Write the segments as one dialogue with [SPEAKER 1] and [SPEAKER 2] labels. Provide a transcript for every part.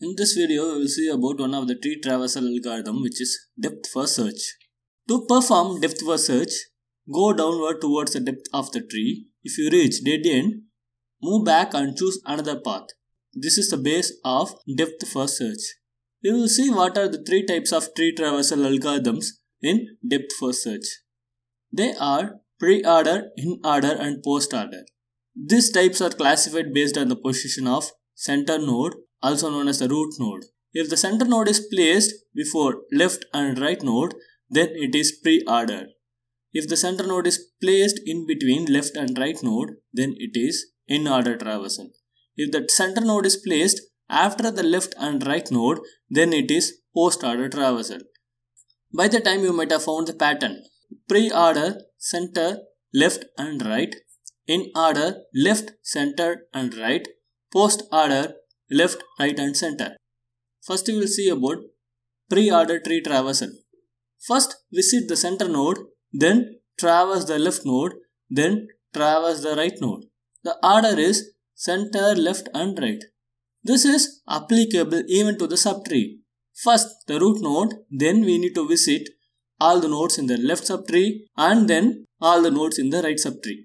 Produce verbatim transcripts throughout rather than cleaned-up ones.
[SPEAKER 1] In this video, we will see about one of the tree traversal algorithm, which is depth first search. To perform depth first search, go downward towards the depth of the tree. If you reach dead end, move back and choose another path. This is the base of depth first search. We will see what are the three types of tree traversal algorithms in depth first search. They are pre-order, in-order and post-order. These types are classified based on the position of center node, also known as the root node. If the center node is placed before left and right node, then it is pre-order. If the center node is placed in between left and right node, then it is in-order traversal. If the center node is placed after the left and right node, then it is post-order traversal. By the time you might have found the pattern. Pre-order, center, left and right. In-order, left, center and right. Post-order, left, right and center. First we will see about pre-order tree traversal. First visit the center node, then traverse the left node, then traverse the right node. The order is center, left and right. This is applicable even to the subtree. First the root node, then we need to visit all the nodes in the left subtree and then all the nodes in the right subtree.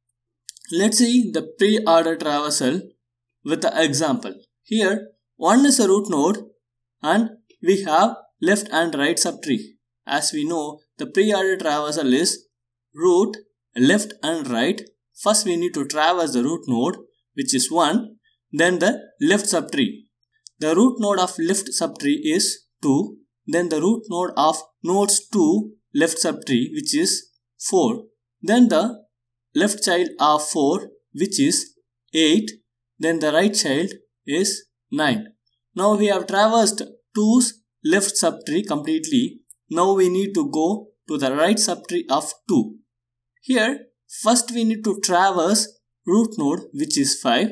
[SPEAKER 1] Let's see the pre-order traversal with the example. Here one is a root node and we have left and right subtree. As we know, the pre-order traversal is root, left and right. First we need to traverse the root node, which is one, then the left subtree. The root node of left subtree is two, then the root node of nodes two left subtree, which is four, then the left child of four, which is eight, then the right child is nine. Now we have traversed two's left subtree completely. Now we need to go to the right subtree of two. Here first we need to traverse root node, which is five,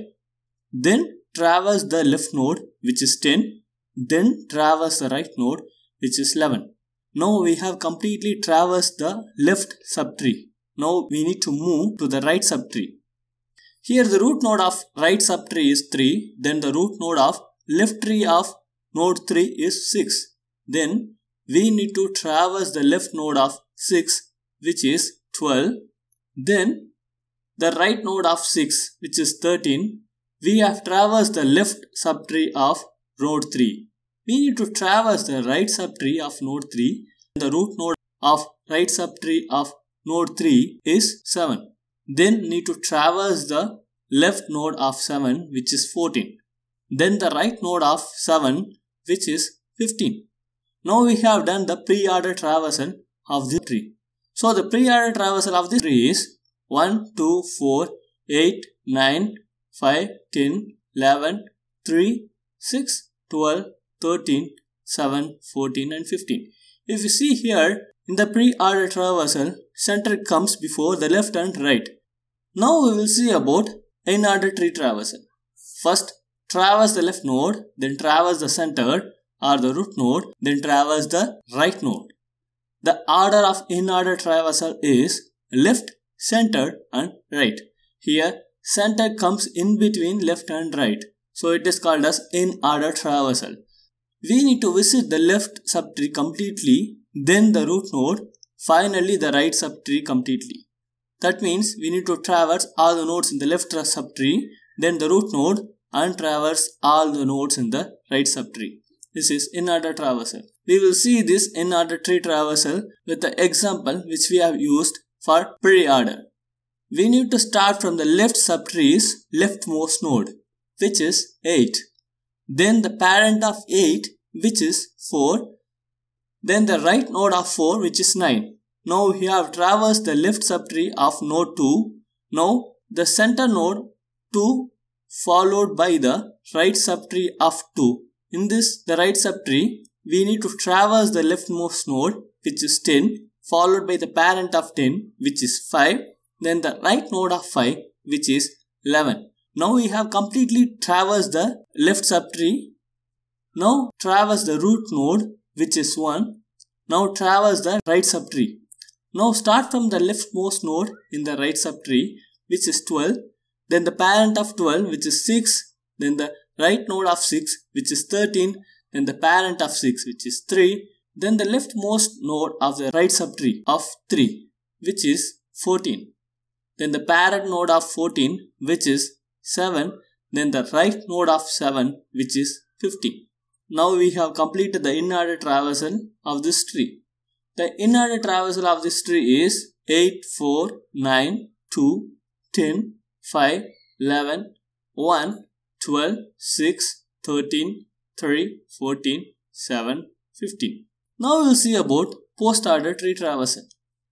[SPEAKER 1] then traverse the left node, which is ten, then traverse the right node, which is eleven. Now we have completely traversed the left subtree. Now we need to move to the right subtree. Here the root node of right subtree is three, then the root node of left tree of node three is six. Then we need to traverse the left node of six, which is twelve. Then the right node of six, which is thirteen. We have traversed the left subtree of node three. We need to traverse the right subtree of node three. The root node of right subtree of node three is seven. Then need to traverse the left node of seven, which is fourteen. Then the right node of seven, which is fifteen. Now we have done the pre-order traversal of this tree. So the pre-order traversal of this tree is one, two, four, eight, nine, five, ten, eleven, three, six, twelve, thirteen, seven, fourteen and fifteen. If you see here, in the pre-order traversal, center comes before the left and right. Now we will see about in-order tree traversal. First, traverse the left node, then traverse the center or the root node, then traverse the right node. The order of in-order traversal is left, center and right. Here, center comes in between left and right. So it is called as in-order traversal. We need to visit the left subtree completely, then the root node, finally the right subtree completely. That means we need to traverse all the nodes in the left subtree, then the root node and traverse all the nodes in the right subtree. This is in-order traversal. We will see this in-order tree traversal with the example which we have used for pre-order. We need to start from the left subtree's leftmost node, which is eight. Then the parent of eight, which is four. Then the right node of four, which is nine. Now we have traversed the left subtree of node two. Now the center node two followed by the right subtree of two. In this, the right subtree, we need to traverse the leftmost node, which is ten, followed by the parent of ten, which is five. Then the right node of five, which is eleven. Now we have completely traversed the left subtree. Now traverse the root node, which is one. Now traverse the right subtree. Now start from the leftmost node in the right subtree, which is twelve. Then the parent of twelve, which is six. Then the right node of six, which is thirteen, then the parent of six, which is three, then the leftmost node of the right subtree of three, which is fourteen. Then the parent node of fourteen, which is seven, then the right node of seven, which is fifteen. Now we have completed the in-order traversal of this tree. The in-order traversal of this tree is eight, four, nine, two, ten, five, eleven, one, twelve, six, thirteen, three, fourteen, seven, fifteen. Now we will see about post-order tree traversal.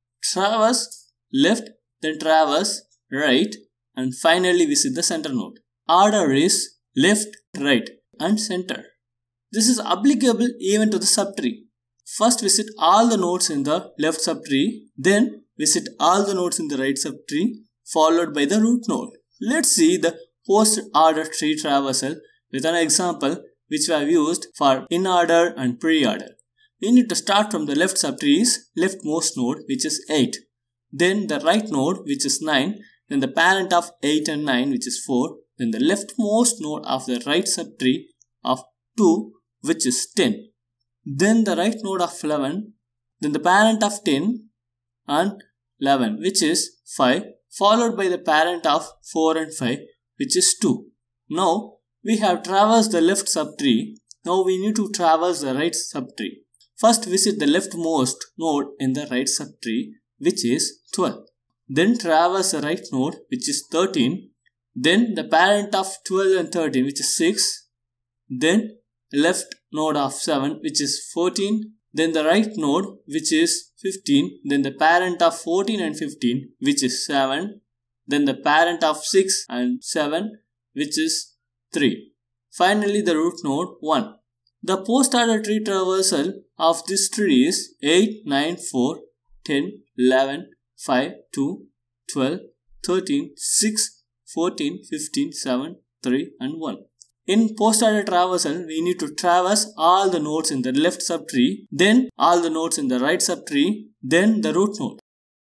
[SPEAKER 1] Traverse left, then traverse right, and finally visit the center node. Order is left, right, and center. This is applicable even to the subtree. First visit all the nodes in the left subtree, then visit all the nodes in the right subtree, followed by the root node. Let's see the post-order tree traversal with an example which we have used for in-order and pre-order. We need to start from the left subtree's leftmost node, which is eight. Then the right node, which is nine. Then the parent of eight and nine, which is four. Then the leftmost node of the right subtree of two, which is ten. Then the right node of eleven. Then the parent of ten and eleven, which is five. Followed by the parent of four and five, which is two. Now we have traversed the left subtree. Now we need to traverse the right subtree. First visit the leftmost node in the right subtree, which is twelve. Then traverse the right node, which is thirteen. Then the parent of twelve and thirteen, which is six. Then left node of seven, which is fourteen. Then the right node, which is fifteen. Then the parent of fourteen and fifteen, which is seven. Then the parent of six and seven, which is three. Finally the root node one. The post-order tree traversal of this tree is eight, nine, four, ten, eleven, five, two, twelve, thirteen, six, fourteen, fifteen, seven, three and one. In post-order traversal, we need to traverse all the nodes in the left subtree, then all the nodes in the right subtree, then the root node.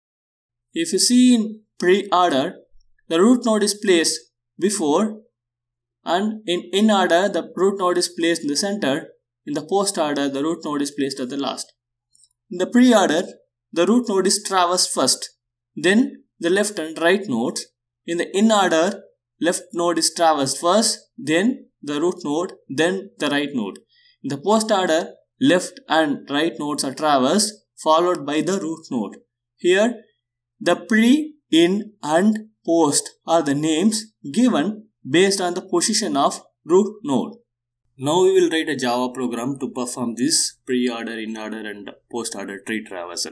[SPEAKER 1] If you see in pre-order, the root node is placed before, and in in-order, the root node is placed in the center. In the post-order, the root node is placed at the last. In the pre-order, the root node is traversed first, then the left and right nodes. In the in-order, left node is traversed first, then the root node, then the right node. In the post-order, left and right nodes are traversed, followed by the root node. Here, the pre, in and post are the names given based on the position of root node. Now we will write a Java program to perform this pre-order, in-order and post-order tree traversal.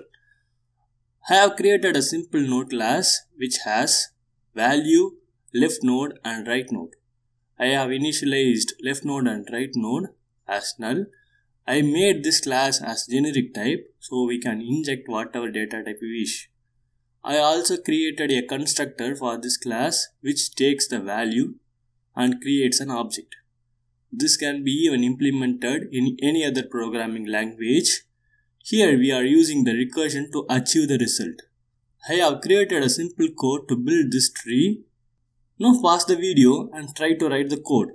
[SPEAKER 1] I have created a simple node class which has value, left node and right node. I have initialized left node and right node as null. I made this class as generic type so we can inject whatever data type we wish. I also created a constructor for this class which takes the value and creates an object. This can be even implemented in any other programming language. Here we are using the recursion to achieve the result. I have created a simple code to build this tree. Now pause the video and try to write the code.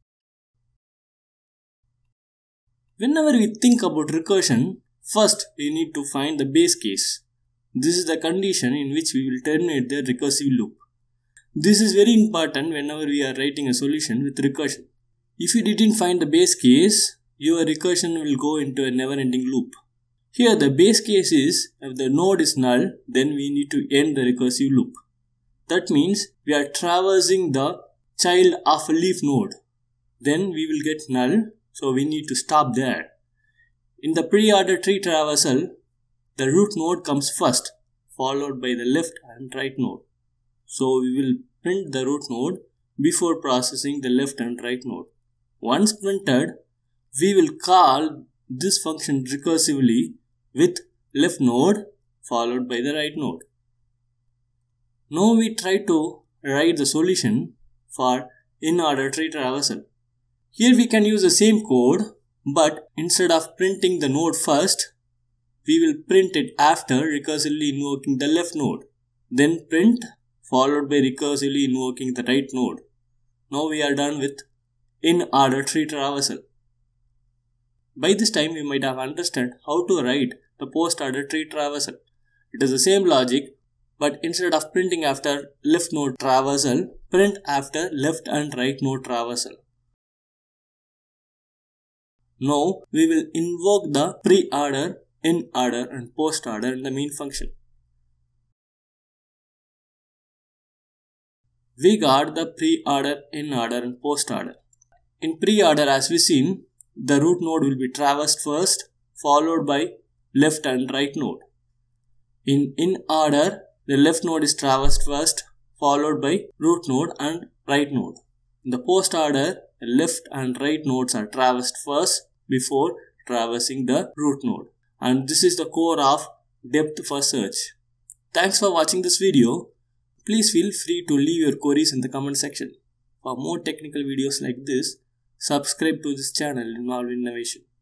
[SPEAKER 1] Whenever we think about recursion, first we need to find the base case. This is the condition in which we will terminate the recursive loop. This is very important whenever we are writing a solution with recursion. If you didn't find the base case, your recursion will go into a never-ending loop. Here the base case is, if the node is null, then we need to end the recursive loop. That means we are traversing the child of a leaf node. Then we will get null, so we need to stop there. In the pre-order tree traversal, the root node comes first, followed by the left and right node. So we will print the root node before processing the left and right node. Once printed, we will call this function recursively with left node followed by the right node. Now we try to write the solution for in-order tree traversal. Here we can use the same code, but instead of printing the node first, we will print it after recursively invoking the left node. Then print followed by recursively invoking the right node. Now we are done with in-order tree traversal. By this time you might have understood how to write the post-order tree traversal. It is the same logic, but instead of printing after left node traversal, print after left and right node traversal. Now we will invoke the pre-order, in-order and post-order in the main function. We got the pre-order, in-order and post-order. In pre-order, as we seen, the root node will be traversed first, followed by left and right node. In in-order, the left node is traversed first, followed by root node and right node. In the post-order, the left and right nodes are traversed first before traversing the root node. And this is the core of depth first search. Thanks for watching this video. Please feel free to leave your queries in the comment section. For more technical videos like this, subscribe to this channel involved in innovation.